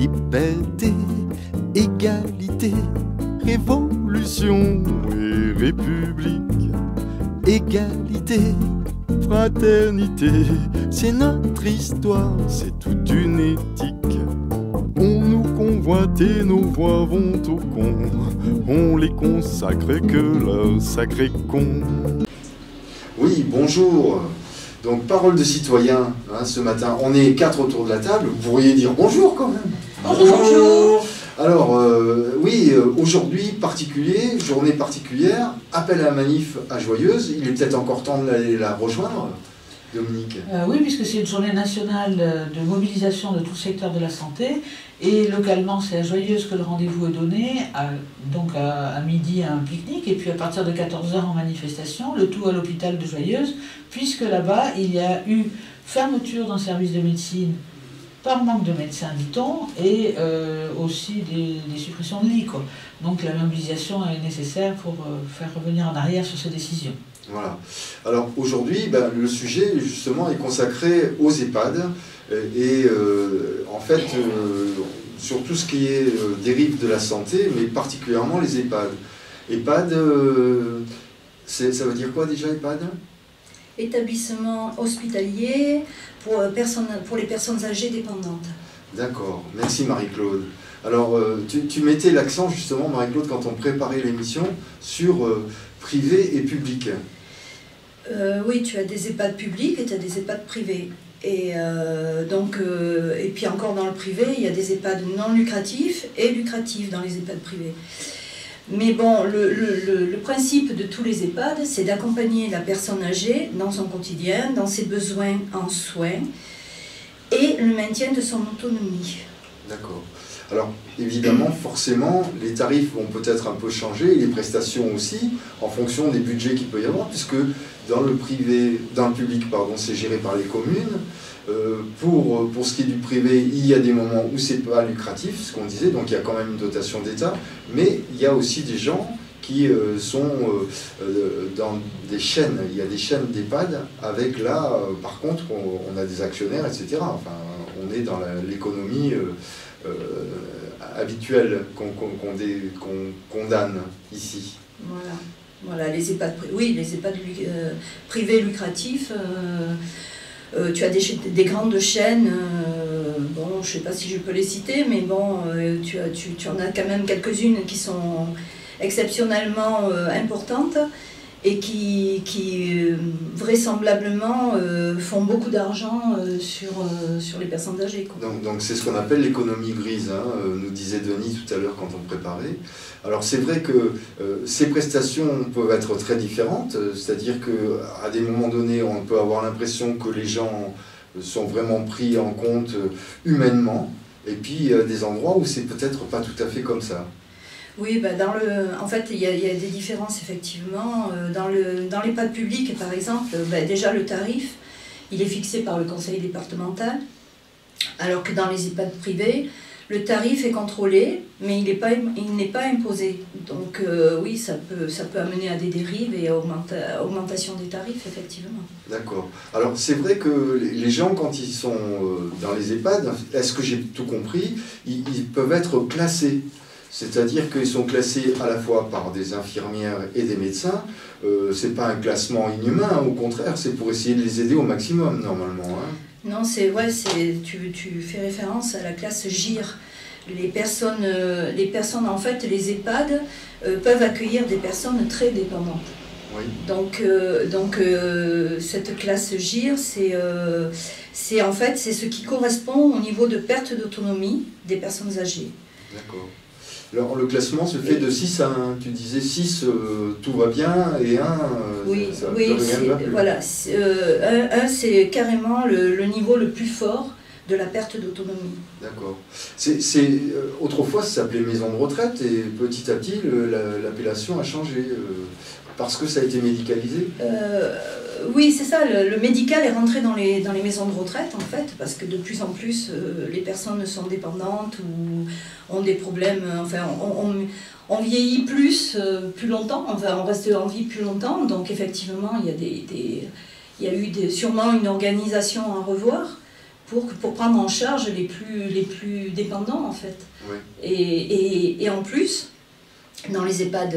liberté, égalité, révolution et république. Égalité, fraternité, c'est notre histoire, c'est toute une éthique. On nous convoite et nos voix vont au con, on les consacre que leur sacré con. Oui, bonjour. Donc, parole de citoyen, hein, ce matin. On est 4 autour de la table, vous pourriez dire bonjour quand même. Bonjour. Alors, oui, aujourd'hui, journée particulière, appel à la manif à Joyeuse. Il est peut-être encore temps d'aller la rejoindre, Dominique. Oui, puisque c'est une journée nationale de mobilisation de tout le secteur de la santé. Et localement, c'est à Joyeuse que le rendez-vous est donné, donc à midi à un pique-nique, et puis à partir de 14 h en manifestation, le tout à l'hôpital de Joyeuse, puisque là-bas, il y a eu fermeture d'un service de médecine par manque de médecins, dit-on, et aussi des suppressions de lits, quoi. Donc la mobilisation est nécessaire pour faire revenir en arrière sur ces décisions. Voilà. Alors aujourd'hui, le sujet justement est consacré aux EHPAD et en fait sur tout ce qui est dérive de la santé, mais particulièrement les EHPAD. EHPAD, ça veut dire quoi déjà EHPAD ? Établissement hospitalier pour les personnes âgées dépendantes. D'accord, merci Marie-Claude. Alors, tu mettais l'accent justement, Marie-Claude, quand on préparait l'émission, sur privé et public. Oui, tu as des EHPAD publics et tu as des EHPAD privés. Et puis encore dans le privé, il y a des EHPAD non lucratifs et lucratifs dans les EHPAD privés. Mais bon, le principe de tous les EHPAD, c'est d'accompagner la personne âgée dans son quotidien, dans ses besoins en soins et le maintien de son autonomie. D'accord. Alors, évidemment, forcément, les tarifs vont peut-être un peu changer, les prestations aussi, en fonction des budgets qu'il peut y avoir, puisque dans le public, c'est géré par les communes. Pour ce qui est du privé, il y a des moments où c'est pas lucratif, ce qu'on disait, donc il y a quand même une dotation d'État, mais il y a aussi des gens qui sont dans des chaînes, il y a des chaînes d'EHPAD, avec là, par contre, on a des actionnaires, etc. Enfin, on est dans l'économie habituelle qu'on condamne ici. Voilà, les EHPAD, oui, les EHPAD privés lucratifs. Tu as des grandes chaînes, bon, je ne sais pas si je peux les citer, mais bon, tu en as quand même quelques-unes qui sont exceptionnellement importantes et qui vraisemblablement font beaucoup d'argent sur les personnes âgées, quoi. Donc c'est ce qu'on appelle l'économie grise, hein, nous disait Denis tout à l'heure quand on préparait. Alors c'est vrai que ces prestations peuvent être très différentes, c'est-à-dire qu'à des moments donnés, on peut avoir l'impression que les gens sont vraiment pris en compte humainement, et puis il y a des endroits où c'est peut-être pas tout à fait comme ça. Oui, en fait, il y a des différences, effectivement. Dans l'EHPAD public, par exemple, déjà le tarif, il est fixé par le conseil départemental, alors que dans les EHPAD privés, le tarif est contrôlé, mais il n'est pas imposé. Donc oui, ça peut amener à des dérives et à augmentation des tarifs, effectivement. D'accord. Alors c'est vrai que les gens, quand ils sont dans les EHPAD, est-ce que j'ai tout compris, ils peuvent être classés. C'est-à-dire qu'ils sont classés à la fois par des infirmières et des médecins. C'est pas un classement inhumain, hein, au contraire, c'est pour essayer de les aider au maximum, normalement. Hein. Non, tu fais référence à la classe GIR. Les personnes, en fait, les EHPAD peuvent accueillir des personnes très dépendantes. Oui. Donc cette classe GIR, c'est en fait ce qui correspond au niveau de perte d'autonomie des personnes âgées. D'accord. Alors le classement se fait de 6 à 1, tu disais 6 tout va bien et 1 oui, voilà. 1 c'est carrément le niveau le plus fort de la perte d'autonomie. D'accord. Autrefois ça s'appelait maison de retraite et petit à petit l'appellation a changé parce que ça a été médicalisé. Oui, c'est ça, le médical est rentré dans les maisons de retraite, en fait, parce que de plus en plus, les personnes sont dépendantes ou ont des problèmes, enfin, on vieillit plus longtemps, enfin, on reste en vie plus longtemps, donc effectivement, il y a eu sûrement une organisation à revoir pour prendre en charge les plus dépendants en fait. Oui. Et en plus, dans les EHPAD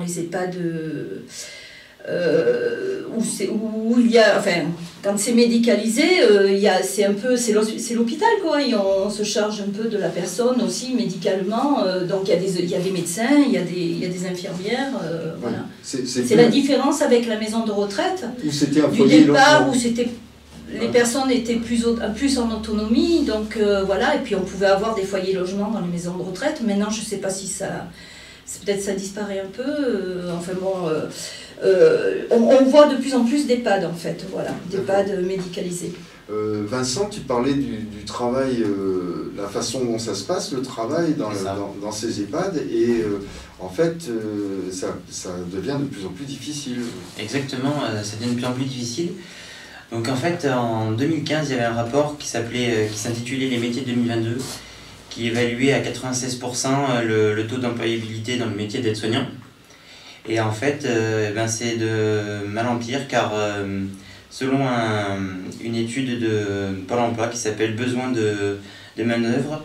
où il y a, enfin, quand c'est médicalisé, c'est l'hôpital quoi. Et on se charge un peu de la personne aussi médicalement. Donc il y a des médecins, il y a des infirmières. Voilà. C'est la différence avec la maison de retraite. Où c'était un du foyer départ logement. où c'était les personnes étaient plus en autonomie, donc voilà, et puis on pouvait avoir des foyers logements dans les maisons de retraite. Maintenant, je ne sais pas si peut-être ça disparaît un peu. Enfin bon, on voit de plus en plus d'EHPAD en fait, voilà, d'EHPAD médicalisés. Vincent, tu parlais du travail, la façon dont ça se passe, le travail dans ces EHPAD, et en fait, ça devient de plus en plus difficile. Exactement, ça devient de plus en plus difficile. Donc en fait, en 2015, il y avait un rapport qui s'intitulait Les métiers 2022, qui évaluait à 96% le taux d'employabilité dans le métier d'aide-soignant. Et en fait, c'est de mal en pire, car selon une étude de Pôle emploi qui s'appelle Besoin de main-d'œuvre,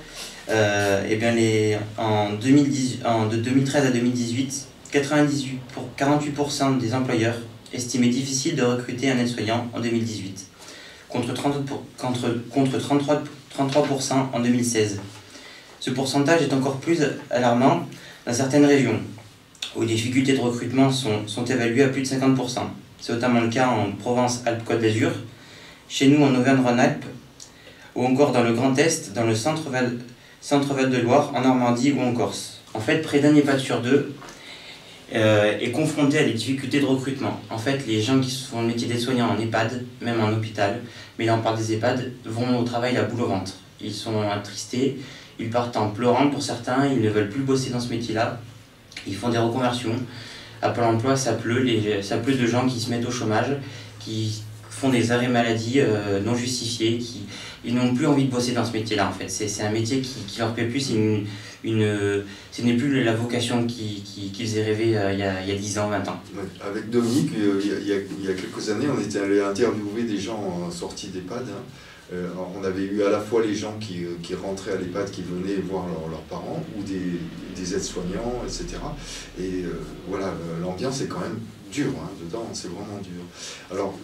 de 2013 à 2018, 48% des employeurs estimaient difficile de recruter un aide-soignant en 2018, contre 33% en 2016. Ce pourcentage est encore plus alarmant dans certaines régions, où les difficultés de recrutement sont évaluées à plus de 50%. C'est notamment le cas en Provence-Alpes-Côte d'Azur, chez nous en Auvergne-Rhône-Alpes, ou encore dans le Grand Est, dans le Centre-Val de Loire, en Normandie ou en Corse. En fait, près d'un EHPAD sur deux est confronté à des difficultés de recrutement. En fait, les gens qui font le métier d'aide-soignant en EHPAD, même en hôpital, mais là on parle des EHPAD, vont au travail la boule au ventre. Ils sont attristés, ils partent en pleurant pour certains, ils ne veulent plus bosser dans ce métier-là. Ils font des reconversions. À Pôle emploi, ça pleut de gens qui se mettent au chômage, qui font des arrêts maladie non justifiés, ils n'ont plus envie de bosser dans ce métier-là en fait. C'est un métier qui leur plaît plus, ce n'est plus la vocation qui faisait rêver il y a 10 ans, 20 ans. Ouais. Avec Dominique, il y a quelques années, on était allé interviewer des gens sortis d'EHPAD. On avait eu à la fois les gens qui rentraient à l'EHPAD, qui venaient voir leurs parents, ou des aides-soignants, etc. Et voilà, l'ambiance est quand même dure, hein, dedans, c'est vraiment dur. Alors,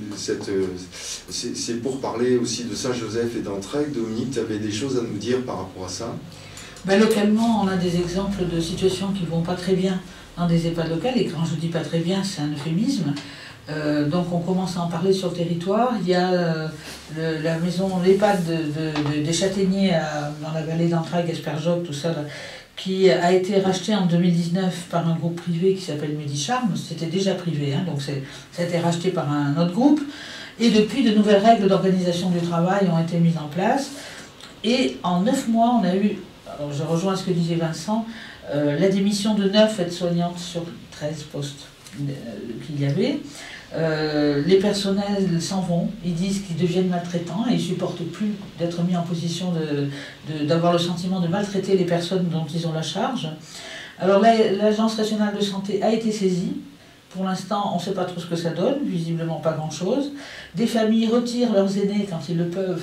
c'est pour parler aussi de Saint-Joseph et d'Entraigues. Dominique, tu avais des choses à nous dire par rapport à ça? Localement, on a des exemples de situations qui ne vont pas très bien dans des EHPAD locales, et quand je dis pas très bien, c'est un euphémisme. Donc on commence à en parler sur le territoire. Il y a l'EHPAD des Châtaigniers dans la vallée d'Entraigues, Esperjoc, tout ça, là, qui a été racheté en 2019 par un groupe privé qui s'appelle Medicharm. C'était déjà privé, hein, donc ça a été racheté par un autre groupe. Et depuis, de nouvelles règles d'organisation du travail ont été mises en place. Et en 9 mois, on a eu, alors je rejoins ce que disait Vincent, la démission de 9 aides-soignantes sur 13 postes qu'il y avait. Les personnels s'en vont, ils disent qu'ils deviennent maltraitants et ils ne supportent plus d'être mis en position d'avoir le sentiment de maltraiter les personnes dont ils ont la charge. Alors l'Agence régionale de santé a été saisie. Pour l'instant, on ne sait pas trop ce que ça donne, visiblement pas grand-chose. Des familles retirent leurs aînés quand ils le peuvent,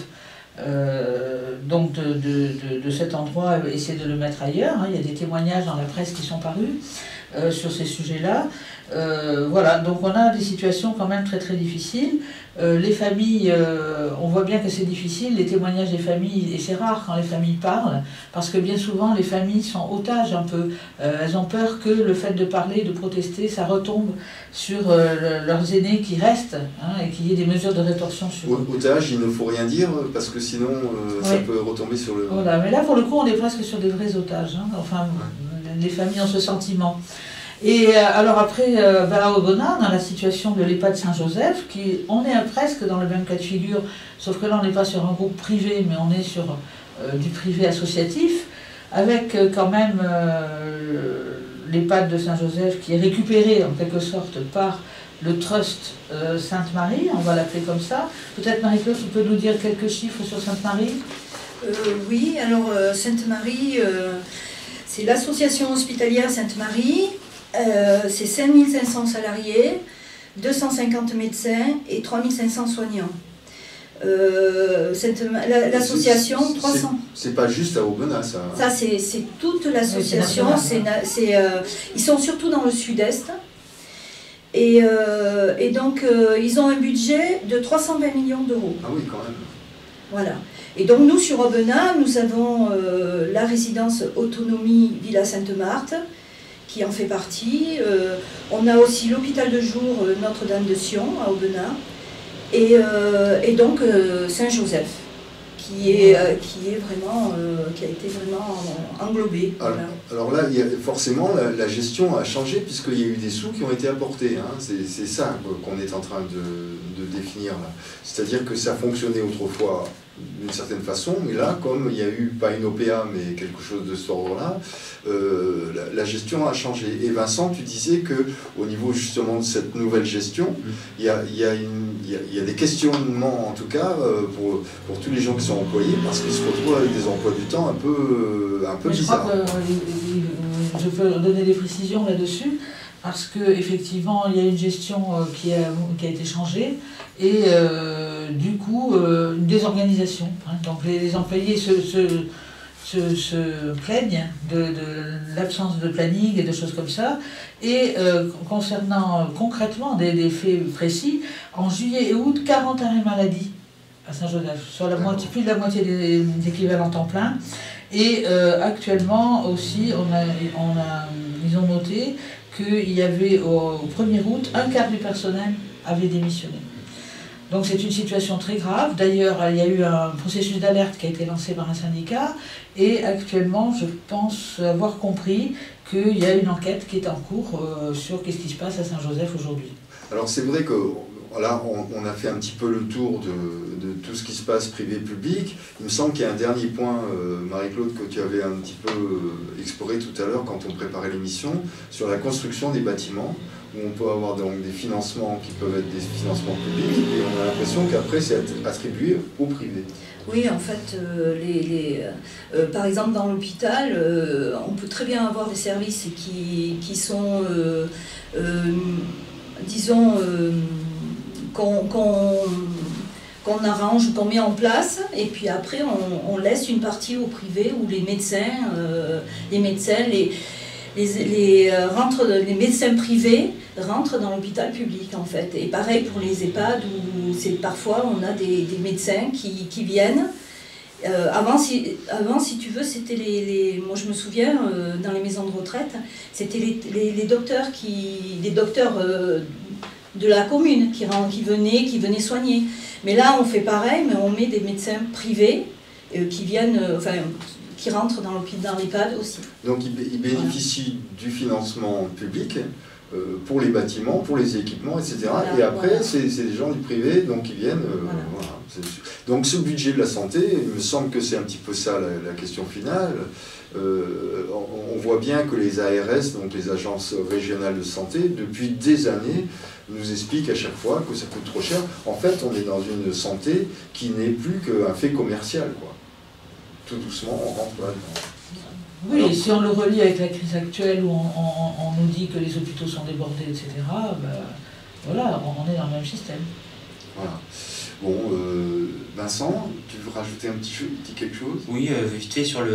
donc de cet endroit, essayer de le mettre ailleurs. Hein. Il y a des témoignages dans la presse qui sont parus sur ces sujets-là. Voilà, donc on a des situations quand même très très difficiles. Les familles, on voit bien que c'est difficile, les témoignages des familles, et c'est rare quand les familles parlent, parce que bien souvent les familles sont otages un peu. Elles ont peur que le fait de parler, de protester, ça retombe sur leurs aînés qui restent, hein, et qu'il y ait des mesures de rétorsion sur eux. Otages, il ne faut rien dire, parce que sinon ça peut retomber sur le... Voilà, mais là pour le coup on est presque sur des vrais otages, hein. Enfin, les familles ont ce sentiment. Et alors après, à Aubenas, dans la situation de l'EHPAD Saint-Joseph, on est presque dans le même cas de figure, sauf que là on n'est pas sur un groupe privé, mais on est sur du privé associatif, avec quand même l'EHPAD de Saint-Joseph qui est récupéré en quelque sorte par le Trust Sainte-Marie, on va l'appeler comme ça. Peut-être Marie-Claude, tu peux nous dire quelques chiffres sur Sainte-Marie? Oui, alors Sainte-Marie, c'est l'association hospitalière Sainte-Marie. C'est 5500 salariés, 250 médecins et 3500 soignants. L'association, 300. C'est pas juste à Aubenas, ça. Ça, c'est toute l'association. Oui, ils sont surtout dans le sud-est. Et donc, ils ont un budget de 320 millions d'euros. Ah oui, quand même. Voilà. Et donc, nous, sur Aubenas, nous avons la résidence Autonomie Villa Sainte-Marthe, qui en fait partie. On a aussi l'hôpital de jour Notre-Dame de Sion, à Aubenas. Et donc Saint-Joseph, qui a été vraiment englobé. Alors là, forcément, la gestion a changé puisqu'il y a eu des sous qui ont été apportés. Hein. C'est ça qu'on est en train de définir là. C'est-à-dire que ça fonctionnait autrefois d'une certaine façon, mais là, comme il n'y a eu pas une OPA, mais quelque chose de ce ordre-là, la gestion a changé. Et Vincent, tu disais qu'au niveau justement de cette nouvelle gestion, il y a des questionnements, en tout cas, pour tous les gens qui sont employés, parce qu'ils se retrouvent avec des emplois du temps un peu bizarres. Je crois que je peux donner des précisions là-dessus, parce qu'effectivement, il y a une gestion qui a été changée, et du coup, une désorganisation. Hein. Donc les employés se plaignent de l'absence de planning et de choses comme ça. Et concernant concrètement des faits précis, en juillet et août, 40 arrêts maladie à Saint-Joseph, sur plus de la moitié des équivalents temps plein. Et actuellement aussi, ils ont noté qu'il y avait au 1er août, un quart du personnel avait démissionné. Donc c'est une situation très grave. D'ailleurs, il y a eu un processus d'alerte qui a été lancé par un syndicat, et actuellement, je pense avoir compris qu'il y a une enquête qui est en cours sur qu'est-ce qui se passe à Saint-Joseph aujourd'hui. Alors c'est vrai que là, on a fait un petit peu le tour de tout ce qui se passe privé-public. Il me semble qu'il y a un dernier point, Marie-Claude, que tu avais un petit peu exploré tout à l'heure quand on préparait l'émission, sur la construction des bâtiments, où on peut avoir donc des financements qui peuvent être des financements publics, et on a l'impression qu'après c'est attribué au privé. Oui, en fait, par exemple dans l'hôpital, on peut très bien avoir des services qui sont, disons, qu'on arrange, qu'on met en place, et puis après on laisse une partie au privé, où les médecins, les médecins privés rentrent dans l'hôpital public, en fait. Et pareil pour les EHPAD, où parfois on a des médecins qui viennent. Avant, si tu veux, c'était moi je me souviens, dans les maisons de retraite, c'était les docteurs de la commune qui venaient soigner. Mais là, on fait pareil, mais on met des médecins privés qui viennent, qui rentrent dans l'EHPAD aussi. Donc ils bénéficient du financement public pour les bâtiments, pour les équipements, etc. Voilà, et après, c'est des gens du privé, donc ils viennent... voilà. Donc ce budget de la santé, il me semble que c'est un petit peu ça la question finale. On voit bien que les ARS, donc les agences régionales de santé, depuis des années, nous expliquent à chaque fois que ça coûte trop cher. En fait, on est dans une santé qui n'est plus qu'un fait commercial, quoi. Tout doucement, on rentre là-dedans. Oui, alors, et si on le relie avec la crise actuelle où on nous dit que les hôpitaux sont débordés, etc., voilà, on est dans le même système. Voilà. Bon, Vincent, tu veux rajouter un petit quelque chose? Oui, vite fait sur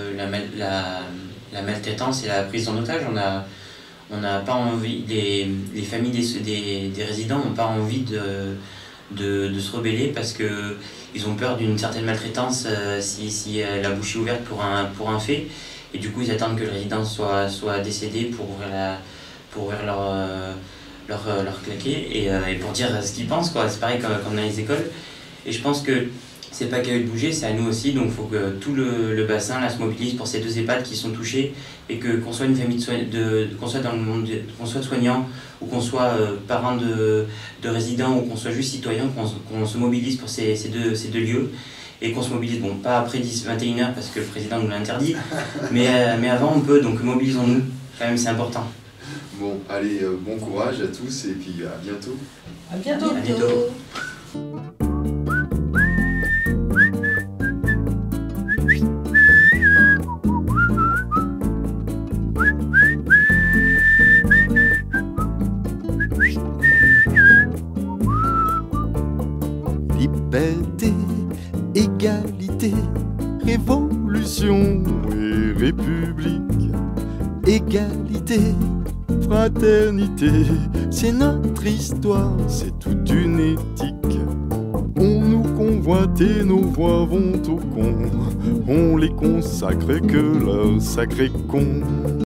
la maltraitance et la prise en otage, on n'a pas envie, les familles des résidents n'ont pas envie de se rebeller parce qu'ils ont peur d'une certaine maltraitance si la bouche est ouverte pour un fait, et du coup ils attendent que le résident soit décédé pour ouvrir leur claquet et pour dire ce qu'ils pensent, quoi. C'est pareil comme dans les écoles, et je pense que c'est pas qu'à eux de bouger, c'est à nous aussi, donc il faut que tout le bassin là se mobilise pour ces 2 EHPAD qui sont touchés, et qu'on soit une famille qu'on soit dans le monde, qu'on soit soignant ou qu'on soit parent de résidents ou qu'on soit juste citoyen, qu'on se mobilise pour ces deux lieux, et qu'on se mobilise, bon, pas après 21h parce que le président nous l'interdit, mais avant on peut, donc mobilisons-nous, quand même c'est important. Bon, allez, bon courage à tous, et puis à bientôt. À bientôt. À bientôt. liberté, égalité, révolution et république. Égalité, fraternité, c'est notre histoire, c'est toute une éthique. On nous convoite et nos voix vont au con, on les consacre que leur sacré con.